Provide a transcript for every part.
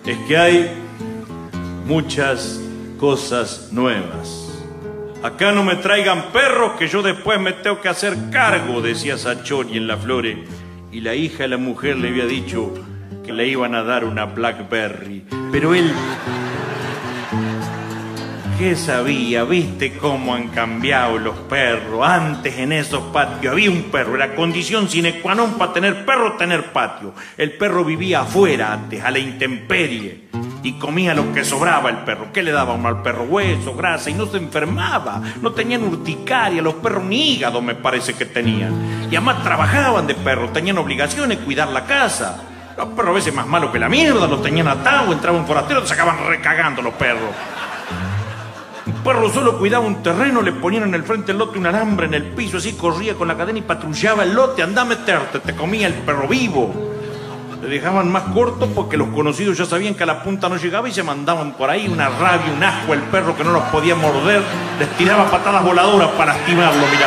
es que hay muchas cosas nuevas. Acá no me traigan perros que yo después me tengo que hacer cargo, decía Sachori en La Flore. Y la hija de la mujer le había dicho que le iban a dar una Blackberry. Pero él, ¿qué sabía? ¿Viste cómo han cambiado los perros? Antes en esos patios había un perro, era condición sine qua non para tener perro, tener patio. El perro vivía afuera antes, a la intemperie, y comía lo que sobraba el perro. ¿Qué le daba uno al perro? Hueso, grasa, y no se enfermaba. No tenían urticaria, los perros ni hígado me parece que tenían. Y además trabajaban de perro, tenían obligaciones, cuidar la casa. Los perros a veces más malos que la mierda, los tenían atados, entraba un forastero, te sacaban recagando los perros. Un perro solo cuidaba un terreno, le ponían en el frente del lote un alambre en el piso, así corría con la cadena y patrullaba el lote, andá a meterte, te comía el perro vivo. Le dejaban más corto porque los conocidos ya sabían que a la punta no llegaba y se mandaban por ahí una rabia, un asco, el perro que no los podía morder, les tiraba patadas voladoras para lastimarlo, mirá.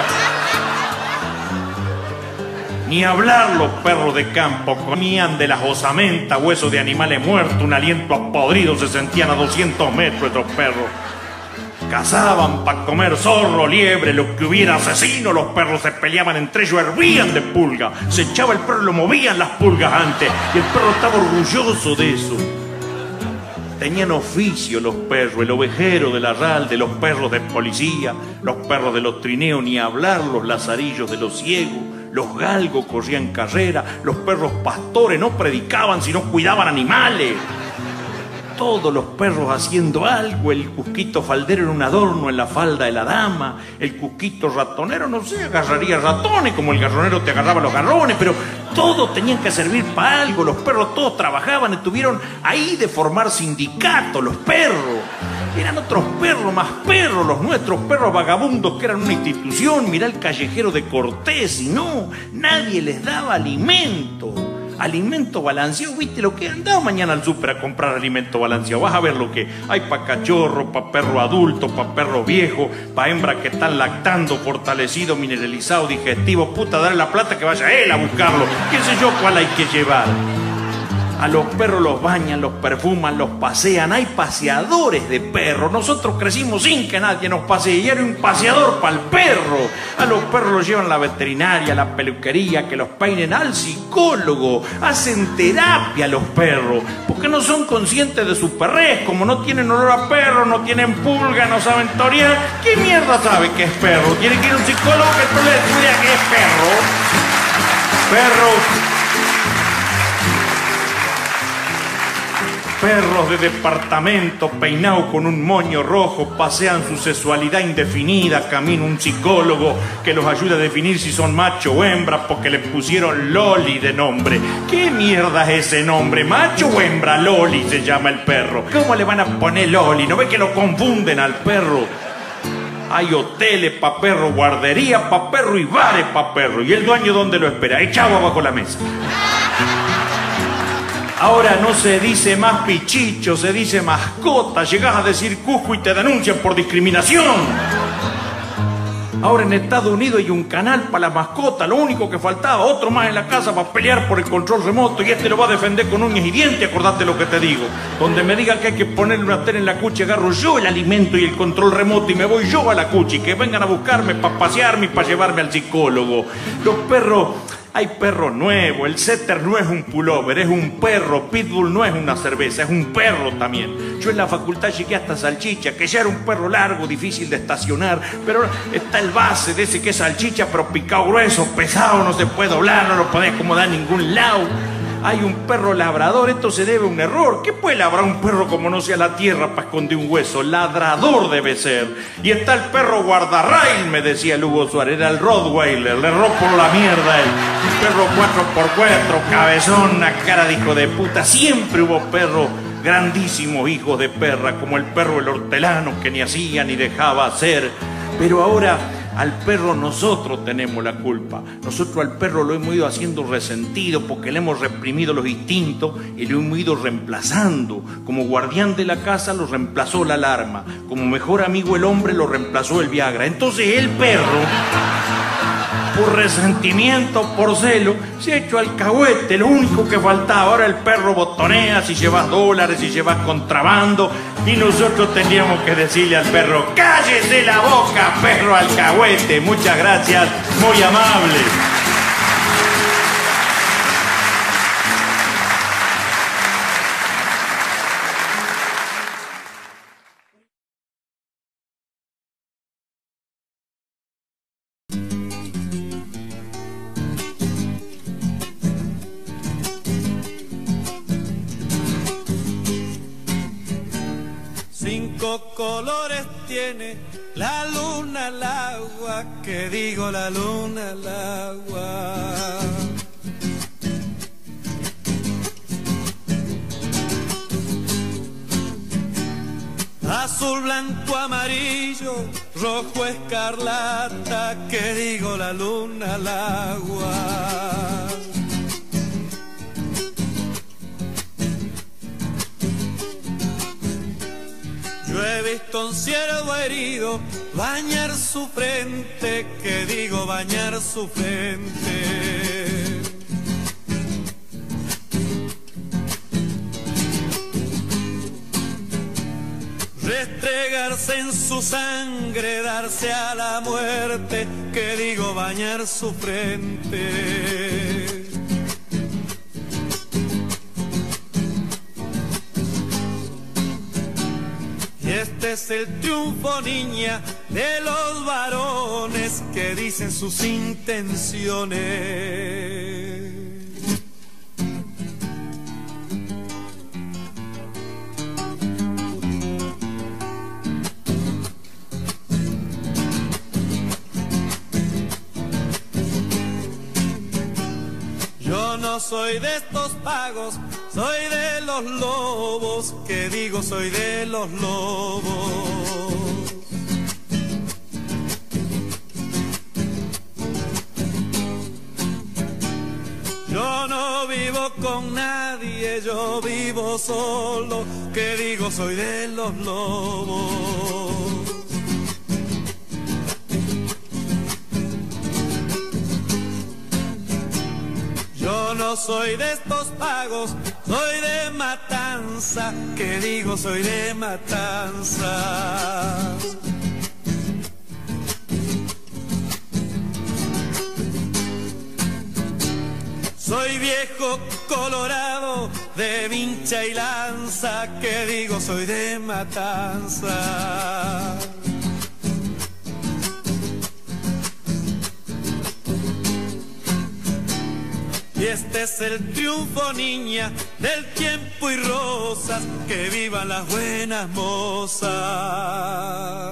Ni hablar los perros de campo, comían de las osamentas, huesos de animales muertos, un aliento apodrido, se sentían a 200 metros estos perros. Cazaban para comer zorro, liebre, lo que hubiera asesino, los perros se peleaban entre ellos, hervían de pulga. Se echaba el perro y lo movían las pulgas antes, y el perro estaba orgulloso de eso. Tenían oficio los perros, el ovejero del arralde, los perros de policía, los perros de los trineos, ni hablar los lazarillos de los ciegos. Los galgos corrían carrera, los perros pastores no predicaban, sino cuidaban animales. Todos los perros haciendo algo, el cusquito faldero era un adorno en la falda de la dama, el cusquito ratonero, no sé, agarraría ratones como el garronero te agarraba los garrones, pero todos tenían que servir para algo, los perros todos trabajaban, estuvieron ahí de formar sindicato, los perros. Eran otros perros, más perros, los nuestros perros vagabundos que eran una institución. Mirá el callejero de Cortés, y no, nadie les daba alimento. Alimento balanceado, ¿viste lo que andaba mañana al súper a comprar alimento balanceado? Vas a ver lo que hay para cachorro, para perro adulto, para perro viejo, para hembra que están lactando, fortalecido, mineralizado, digestivo. Puta, dale la plata que vaya él a buscarlo. ¿Qué sé yo cuál hay que llevar? A los perros los bañan, los perfuman, los pasean. Hay paseadores de perros. Nosotros crecimos sin que nadie nos pasee. Y era un paseador para el perro. A los perros los llevan a la veterinaria, a la peluquería, que los peinen, al psicólogo. Hacen terapia a los perros. Porque no son conscientes de su perrez. Como no tienen olor a perro, no tienen pulga, no saben torear. ¿Qué mierda sabe que es perro? Tiene que ir a un psicólogo que no le diga que es perro. Perros de departamento peinados con un moño rojo pasean su sexualidad indefinida, camino un psicólogo que los ayuda a definir si son macho o hembra porque le pusieron Loli de nombre. ¿Qué mierda es ese nombre? ¿Macho o hembra? Loli se llama el perro. ¿Cómo le van a poner Loli? ¿No ve que lo confunden al perro? Hay hoteles pa' perro, guardería pa' perro y bares pa' perro. ¿Y el dueño dónde lo espera? Echado abajo la mesa. Ahora no se dice más pichicho, se dice mascota. Llegás a decir cujo y te denuncian por discriminación. Ahora en Estados Unidos hay un canal para la mascota, lo único que faltaba, otro más en la casa para pelear por el control remoto, y este lo va a defender con uñas y dientes, acordate lo que te digo. Donde me diga que hay que ponerle una tela en la cucha, agarro yo el alimento y el control remoto y me voy yo a la cucha, y que vengan a buscarme para pasearme y para llevarme al psicólogo. Los perros... Hay perro nuevo, el setter no es un pullover, es un perro, pitbull no es una cerveza, es un perro también. Yo en la facultad llegué hasta Salchicha, que ya era un perro largo, difícil de estacionar, pero está el base de ese que es Salchicha, pero picado grueso, pesado, no se puede doblar, no lo podés acomodar en ningún lado. Hay un perro labrador, esto se debe a un error. ¿Qué puede labrar un perro como no sea la tierra para esconder un hueso? Ladrador debe ser. Y está el perro guardarrail, me decía Lugo Suárez, era el Rottweiler, le erró por la mierda él. Un perro 4x4, cabezón, una cara de hijo de puta. Siempre hubo perros grandísimos hijos de perra, como el perro el hortelano que ni hacía ni dejaba hacer. Pero ahora... al perro nosotros tenemos la culpa. Nosotros al perro lo hemos ido haciendo resentido porque le hemos reprimido los instintos y lo hemos ido reemplazando. Como guardián de la casa lo reemplazó la alarma. Como mejor amigo el hombre lo reemplazó el Viagra. Entonces el perro por resentimiento, por celo, se ha hecho alcahuete, lo único que faltaba. Ahora el perro botonea si llevas dólares, si llevas contrabando, y nosotros tendríamos que decirle al perro: ¡cállese la boca, perro alcahuete! Muchas gracias, muy amable. Cinco colores tiene la luna al agua, que digo la luna al agua. Azul, blanco, amarillo, rojo, escarlata, que digo la luna al agua. Yo he visto un ciervo herido bañar su frente, que digo bañar su frente. Restregarse en su sangre, darse a la muerte, que digo bañar su frente. Y este es el triunfo, niña, de los varones que dicen sus intenciones. Yo no soy de estos pagos, soy de los lobos, que digo soy de los lobos. Yo no vivo con nadie, yo vivo solo, que digo soy de los lobos. Yo no soy de estos pagos, soy de matanza, que digo soy de matanza. Soy viejo colorado de vincha y lanza, que digo soy de matanza. Y este es el triunfo, niña, del tiempo y rosas, que vivan las buenas mozas.